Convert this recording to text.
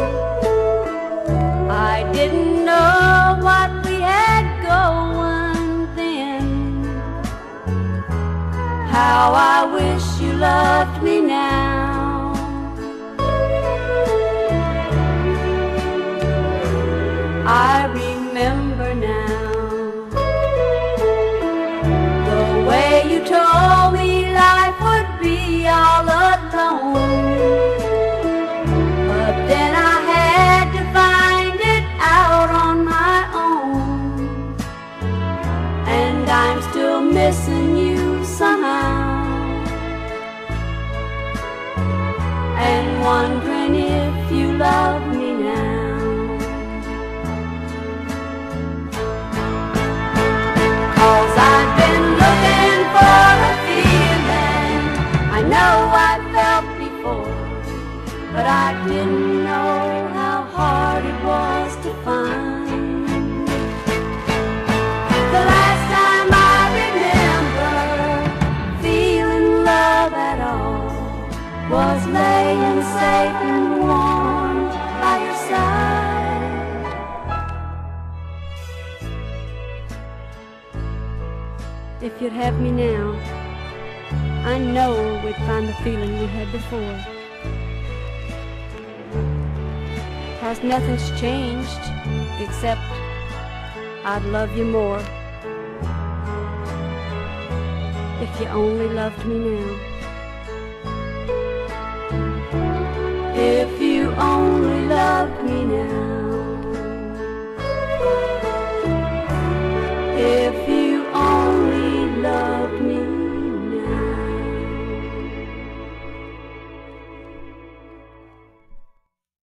I didn't know what we had going then. How I wish you loved me now. I remember now the way you told me life would be all alone. But then I had to find it out on my own. And I'm still missing you somehow, and wondering if you love me now. 'Cause I've been looking for a feeling I know I felt before, but I didn't know how hard it was to find. The last time I remember feeling love at all was laying safe and warm by your side. If you'd have me now, I know we'd find the feeling we had before. 'Cause nothing's changed, except I'd love you more if you only loved me now. If you only loved